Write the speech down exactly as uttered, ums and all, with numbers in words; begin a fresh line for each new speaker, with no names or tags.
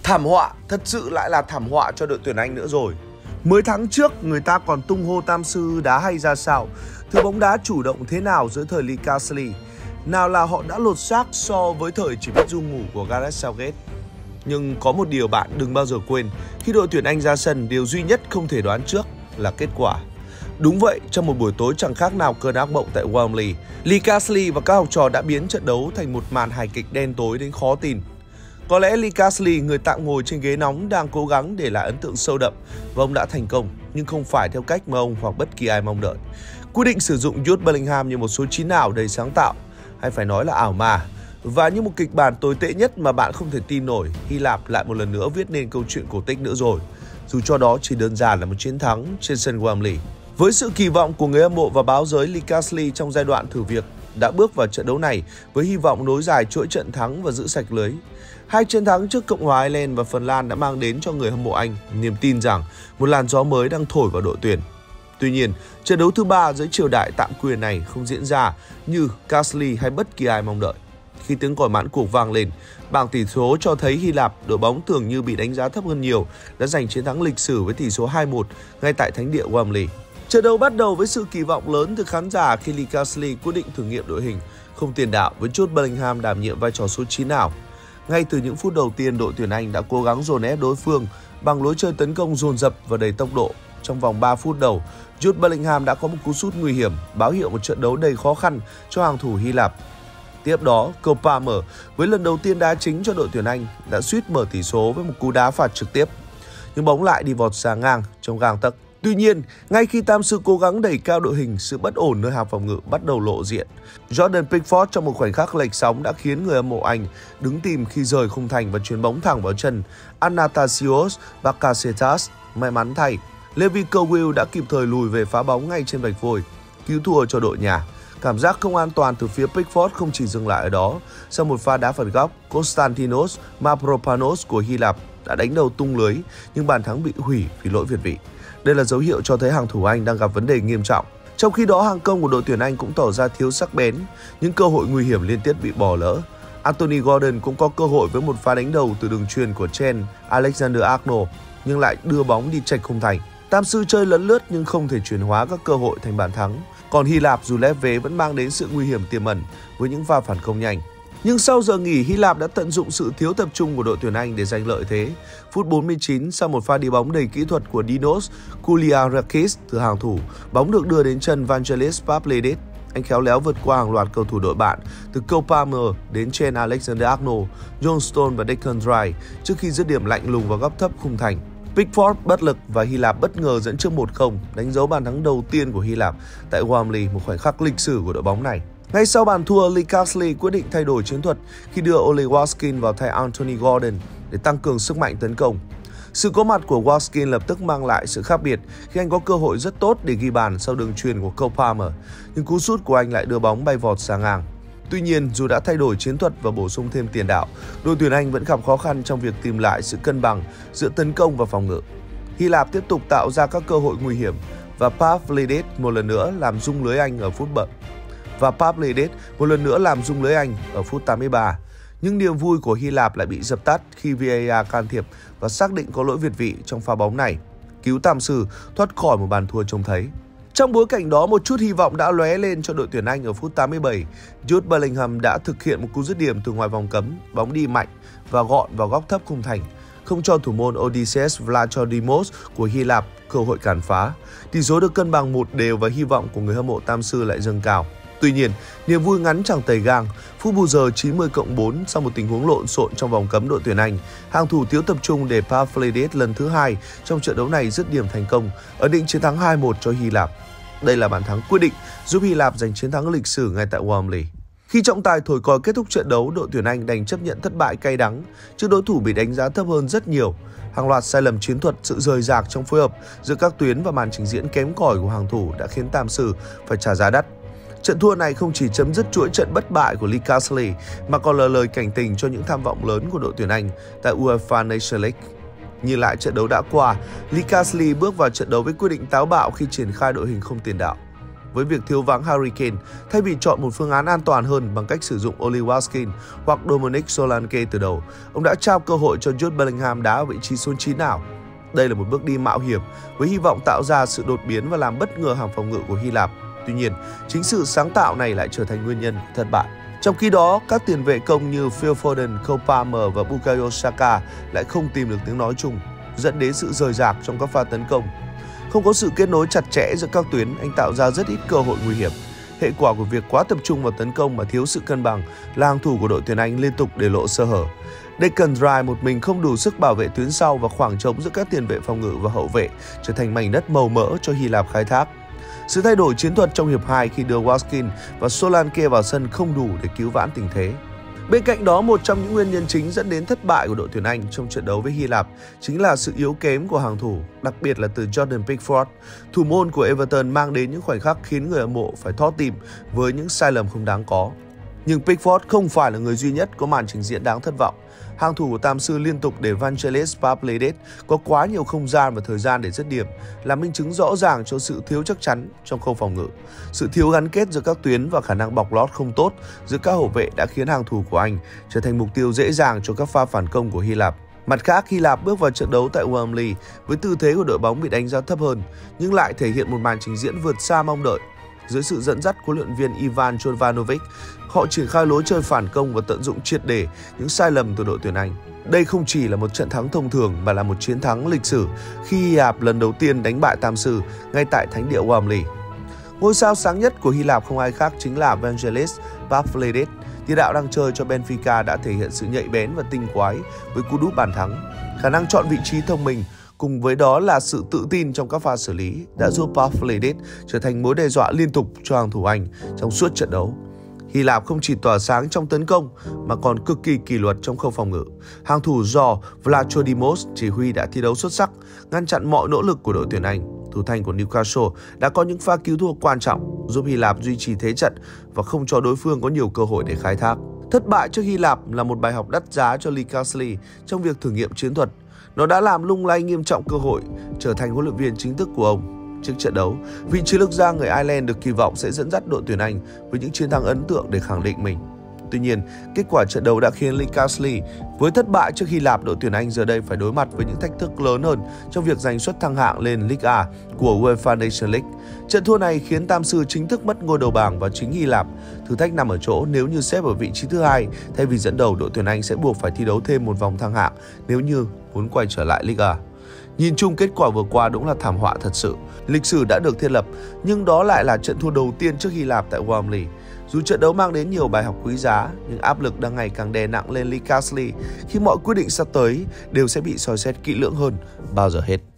Thảm họa, thật sự lại là thảm họa cho đội tuyển Anh nữa rồi. Mới tháng trước người ta còn tung hô tam sư đá hay ra sao, thứ bóng đá chủ động thế nào dưới thời Lee Carsley. Nào là họ đã lột xác so với thời chỉ biết ru ngủ của Gareth Southgate. Nhưng có một điều bạn đừng bao giờ quên, khi đội tuyển Anh ra sân, điều duy nhất không thể đoán trước là kết quả. Đúng vậy, trong một buổi tối chẳng khác nào cơn ác mộng tại Wembley, Lee Carsley và các học trò đã biến trận đấu thành một màn hài kịch đen tối đến khó tin. Có lẽ Lee Carsley, người tạm ngồi trên ghế nóng, đang cố gắng để lại ấn tượng sâu đậm và ông đã thành công, nhưng không phải theo cách mà ông hoặc bất kỳ ai mong đợi. Quyết định sử dụng Jude Bellingham như một số chín ảo đầy sáng tạo, hay phải nói là ảo ma. Và như một kịch bản tồi tệ nhất mà bạn không thể tin nổi, Hy Lạp lại một lần nữa viết nên câu chuyện cổ tích nữa rồi, dù cho đó chỉ đơn giản là một chiến thắng trên sân Wembley. Với sự kỳ vọng của người hâm mộ và báo giới, Lee Carsley trong giai đoạn thử việc đã bước vào trận đấu này với hy vọng nối dài chuỗi trận thắng và giữ sạch lưới. Hai chiến thắng trước Cộng hòa Ireland và Phần Lan đã mang đến cho người hâm mộ Anh niềm tin rằng một làn gió mới đang thổi vào đội tuyển. Tuy nhiên, trận đấu thứ ba dưới triều đại tạm quyền này không diễn ra như Carsley hay bất kỳ ai mong đợi. Khi tiếng còi mãn cuộc vang lên, bảng tỷ số cho thấy Hy Lạp, đội bóng tưởng như bị đánh giá thấp hơn nhiều, đã giành chiến thắng lịch sử với tỷ số hai một ngay tại thánh địa Wembley. Trận đấu bắt đầu với sự kỳ vọng lớn từ khán giả khi Lee Carsley quyết định thử nghiệm đội hình không tiền đạo với Jude Bellingham đảm nhiệm vai trò số chín ảo. Ngay từ những phút đầu tiên, đội tuyển Anh đã cố gắng dồn ép đối phương bằng lối chơi tấn công dồn dập và đầy tốc độ. Trong vòng ba phút đầu, Jude Bellingham đã có một cú sút nguy hiểm, báo hiệu một trận đấu đầy khó khăn cho hàng thủ Hy Lạp. Tiếp đó, Cole Palmer với lần đầu tiên đá chính cho đội tuyển Anh đã suýt mở tỷ số với một cú đá phạt trực tiếp, nhưng bóng lại đi vọt ra ngang trong gang tấc. Tuy nhiên, ngay khi tam sư cố gắng đẩy cao đội hình, sự bất ổn nơi hàng phòng ngự bắt đầu lộ diện. Jordan Pickford trong một khoảnh khắc lệch sóng đã khiến người hâm mộ Anh đứng tìm khi rời khung thành và chuyền bóng thẳng vào chân Athanasios Bakasetas. May mắn thay, Levi Colwill đã kịp thời lùi về phá bóng ngay trên vạch vôi, cứu thua cho đội nhà. Cảm giác không an toàn từ phía Pickford không chỉ dừng lại ở đó. Sau một pha đá phạt góc, Konstantinos Mavropanos của Hy Lạp đã đánh đầu tung lưới, nhưng bàn thắng bị hủy vì lỗi việt vị. Đây là dấu hiệu cho thấy hàng thủ Anh đang gặp vấn đề nghiêm trọng. Trong khi đó, hàng công của đội tuyển Anh cũng tỏ ra thiếu sắc bén, những cơ hội nguy hiểm liên tiếp bị bỏ lỡ. Anthony Gordon cũng có cơ hội với một pha đánh đầu từ đường chuyền của Trent Alexander-Arnold, nhưng lại đưa bóng đi chệch khung thành. Tam sư chơi lấn lướt nhưng không thể chuyển hóa các cơ hội thành bàn thắng. Còn Hy Lạp dù lép vế vẫn mang đến sự nguy hiểm tiềm ẩn với những pha phản công nhanh. Nhưng sau giờ nghỉ, Hy Lạp đã tận dụng sự thiếu tập trung của đội tuyển Anh để giành lợi thế. Phút bốn mươi chín, sau một pha đi bóng đầy kỹ thuật của Dinos Kouliarakis từ hàng thủ, bóng được đưa đến chân Vangelis Pavlidis. Anh khéo léo vượt qua hàng loạt cầu thủ đội bạn từ Cole Palmer đến Trent Alexander-Arnold, John Stones và Declan Rice trước khi dứt điểm lạnh lùng vào góc thấp khung thành. Pickford bất lực và Hy Lạp bất ngờ dẫn trước một không, đánh dấu bàn thắng đầu tiên của Hy Lạp tại Wembley, một khoảnh khắc lịch sử của đội bóng này. Ngay sau bàn thua, Lee Carsley quyết định thay đổi chiến thuật khi đưa Ole Watkins vào thay Anthony Gordon để tăng cường sức mạnh tấn công. Sự có mặt của Watkins lập tức mang lại sự khác biệt khi anh có cơ hội rất tốt để ghi bàn sau đường chuyền của Cole Palmer, nhưng cú sút của anh lại đưa bóng bay vọt sang ngang. Tuy nhiên, dù đã thay đổi chiến thuật và bổ sung thêm tiền đạo, đội tuyển Anh vẫn gặp khó khăn trong việc tìm lại sự cân bằng giữa tấn công và phòng ngự. Hy Lạp tiếp tục tạo ra các cơ hội nguy hiểm và Pavlidis một lần nữa làm rung lưới Anh ở phút bận. Và Pavlidis một lần nữa làm rung lưới Anh ở phút tám mươi ba. Nhưng niềm vui của Hy Lạp lại bị dập tắt khi vê a rờ can thiệp và xác định có lỗi việt vị trong pha bóng này, cứu tam sư thoát khỏi một bàn thua trông thấy. Trong bối cảnh đó, một chút hy vọng đã lóe lên cho đội tuyển Anh ở phút tám mươi bảy. Jude Bellingham đã thực hiện một cú dứt điểm từ ngoài vòng cấm, bóng đi mạnh và gọn vào góc thấp khung thành, không cho thủ môn Odysseas Vlachodimos của Hy Lạp cơ hội cản phá. Tỷ số được cân bằng một đều và hy vọng của người hâm mộ tam sư lại dâng cao. Tuy nhiên, niềm vui ngắn chẳng tầy gang. Phút bù giờ chín mươi cộng bốn, sau một tình huống lộn xộn trong vòng cấm đội tuyển Anh, hàng thủ thiếu tập trung để Pavlidis lần thứ hai trong trận đấu này dứt điểm thành công, ấn định chiến thắng hai một cho Hy Lạp. Đây là bàn thắng quyết định giúp Hy Lạp giành chiến thắng lịch sử ngay tại Wembley. Khi trọng tài thổi còi kết thúc trận đấu, đội tuyển Anh đành chấp nhận thất bại cay đắng trước đối thủ bị đánh giá thấp hơn rất nhiều. Hàng loạt sai lầm chiến thuật, sự rời rạc trong phối hợp giữa các tuyến và màn trình diễn kém cỏi của hàng thủ đã khiến tam sư phải trả giá đắt. Trận thua này không chỉ chấm dứt chuỗi trận bất bại của Lee Carsley mà còn là lời cảnh tình cho những tham vọng lớn của đội tuyển Anh tại UEFA Nations League. Nhìn lại trận đấu đã qua, Lee Carsley bước vào trận đấu với quyết định táo bạo khi triển khai đội hình không tiền đạo. với việc thiếu vắng Harry Kane thay vì chọn một phương án an toàn hơn bằng cách sử dụng Oli Watkins hoặc Dominic Solanke từ đầu. Ông đã trao cơ hội cho Jude Bellingham đá ở vị trí số chín ảo. Đây là một bước đi mạo hiểm với hy vọng tạo ra sự đột biến và làm bất ngờ hàng phòng ngự của Hy Lạp. Tuy nhiên, chính sự sáng tạo này lại trở thành nguyên nhân của thất bại. Trong khi đó, các tiền vệ công như Phil Foden, Cole Palmer và Bukayo Saka lại không tìm được tiếng nói chung, dẫn đến sự rời rạc trong các pha tấn công. Không có sự kết nối chặt chẽ giữa các tuyến, anh tạo ra rất ít cơ hội nguy hiểm. Hệ quả của việc quá tập trung vào tấn công mà thiếu sự cân bằng là hàng thủ của đội tuyển Anh liên tục để lộ sơ hở. Declan Rice một mình không đủ sức bảo vệ tuyến sau và khoảng trống giữa các tiền vệ phòng ngự và hậu vệ trở thành mảnh đất màu mỡ cho Hy Lạp khai thác. Sự thay đổi chiến thuật trong hiệp hai khi đưa Watkins và Solanke vào sân không đủ để cứu vãn tình thế. Bên cạnh đó, một trong những nguyên nhân chính dẫn đến thất bại của đội tuyển Anh trong trận đấu với Hy Lạp chính là sự yếu kém của hàng thủ, đặc biệt là từ Jordan Pickford. Thủ môn của Everton mang đến những khoảnh khắc khiến người hâm mộ phải thót tim với những sai lầm không đáng có. Nhưng Pickford không phải là người duy nhất có màn trình diễn đáng thất vọng. Hàng thủ của Tam sư liên tục để Vangelis Pavlidis có quá nhiều không gian và thời gian để dứt điểm, là minh chứng rõ ràng cho sự thiếu chắc chắn trong khâu phòng ngự. Sự thiếu gắn kết giữa các tuyến và khả năng bọc lót không tốt giữa các hậu vệ đã khiến hàng thủ của Anh trở thành mục tiêu dễ dàng cho các pha phản công của Hy Lạp. Mặt khác, Hy Lạp bước vào trận đấu tại Wembley với tư thế của đội bóng bị đánh giá thấp hơn, nhưng lại thể hiện một màn trình diễn vượt xa mong đợi. Dưới sự dẫn dắt của huấn luyện viên Ivan Jovanovic, họ triển khai lối chơi phản công và tận dụng triệt để những sai lầm từ đội tuyển Anh. Đây không chỉ là một trận thắng thông thường mà là một chiến thắng lịch sử khi Hy Lạp lần đầu tiên đánh bại Tam sư ngay tại thánh địa Wembley. Ngôi sao sáng nhất của Hy Lạp không ai khác chính là Vangelis Pavlidis. Tiền đạo đang chơi cho Benfica đã thể hiện sự nhạy bén và tinh quái với cú đúp bàn thắng. Khả năng chọn vị trí thông minh cùng với đó là sự tự tin trong các pha xử lý đã giúp Pavlidis trở thành mối đe dọa liên tục cho hàng thủ Anh trong suốt trận đấu. Hy Lạp không chỉ tỏa sáng trong tấn công mà còn cực kỳ kỷ luật trong khâu phòng ngự. Hàng thủ do Vlachodimos chỉ huy đã thi đấu xuất sắc, ngăn chặn mọi nỗ lực của đội tuyển Anh. Thủ thành của Newcastle đã có những pha cứu thua quan trọng, giúp Hy Lạp duy trì thế trận và không cho đối phương có nhiều cơ hội để khai thác. Thất bại trước Hy Lạp là một bài học đắt giá cho Lee Carsley trong việc thử nghiệm chiến thuật. Nó đã làm lung lay nghiêm trọng cơ hội trở thành huấn luyện viên chính thức của ông. Trước trận đấu, vị chiến lược gia người Ireland được kỳ vọng sẽ dẫn dắt đội tuyển Anh với những chiến thắng ấn tượng để khẳng định mình. Tuy nhiên, kết quả trận đấu đã khiến Lee Carsley với thất bại trước Hy Lạp, đội tuyển Anh giờ đây phải đối mặt với những thách thức lớn hơn trong việc giành suất thăng hạng lên League A của UEFA Nations League. Trận thua này khiến Tam sư chính thức mất ngôi đầu bảng và chính Hy Lạp. Thử thách nằm ở chỗ nếu như xếp ở vị trí thứ hai thay vì dẫn đầu, đội tuyển Anh sẽ buộc phải thi đấu thêm một vòng thăng hạng nếu như muốn quay trở lại League A. Nhìn chung, kết quả vừa qua đúng là thảm họa thật sự. Lịch sử đã được thiết lập, nhưng đó lại là trận thua đầu tiên trước Hy Lạp tại Wembley. Dù trận đấu mang đến nhiều bài học quý giá, nhưng áp lực đang ngày càng đè nặng lên Lee Carsley khi mọi quyết định sắp tới đều sẽ bị soi xét kỹ lưỡng hơn bao giờ hết.